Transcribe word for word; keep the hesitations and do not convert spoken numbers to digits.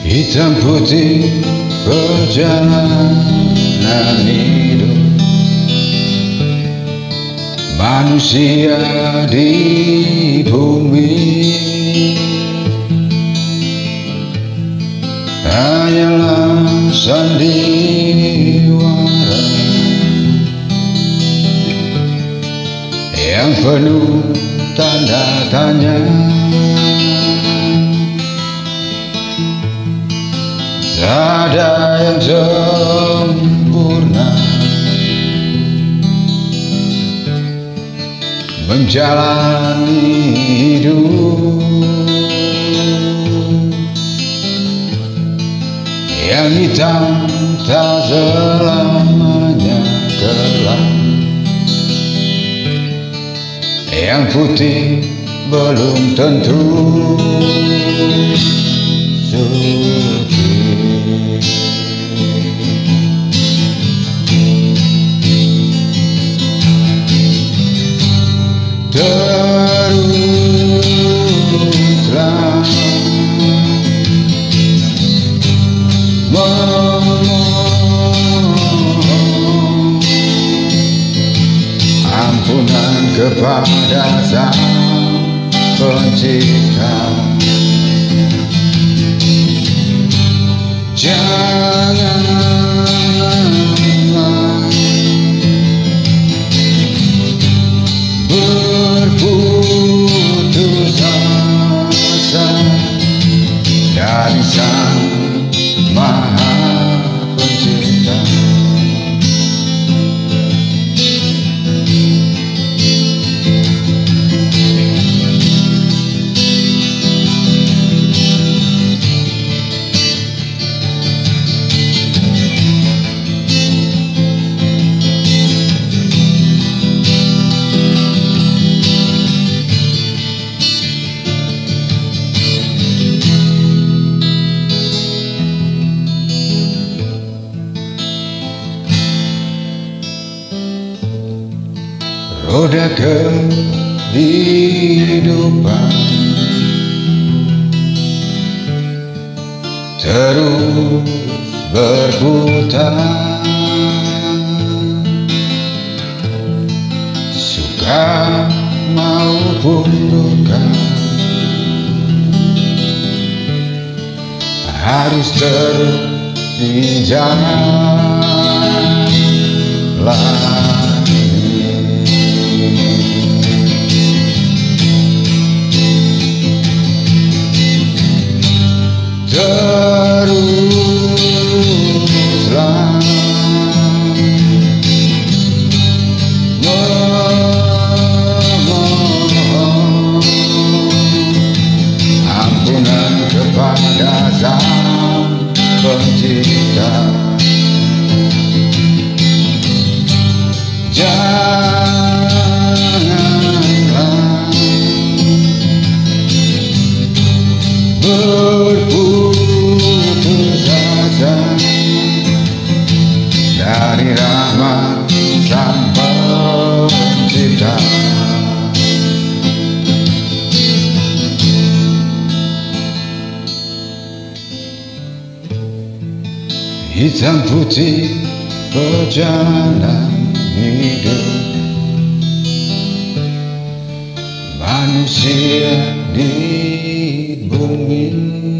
Hitam putih perjalanan hidup manusia di bumi. Hanyalah sandiwara yang penuh tanda tanya. Tak ada yang sempurna menjalani hidup. Yang hitam tak selamanya gelap, yang putih belum tentu suci. Teruslah memohon ampunan kepada Sang Pencipta. Janganlah berputus asa dari Sang Maha Pencipta. Roda kehidupan terus berputar, suka maupun duka harus terus dijalani. Teruslah memohon ampunan kepada Sang Pencipta. Janganlah berputus asa dari rahmat Sang Pencipta. Hitam putih perjalanan hidup manusia di bumi.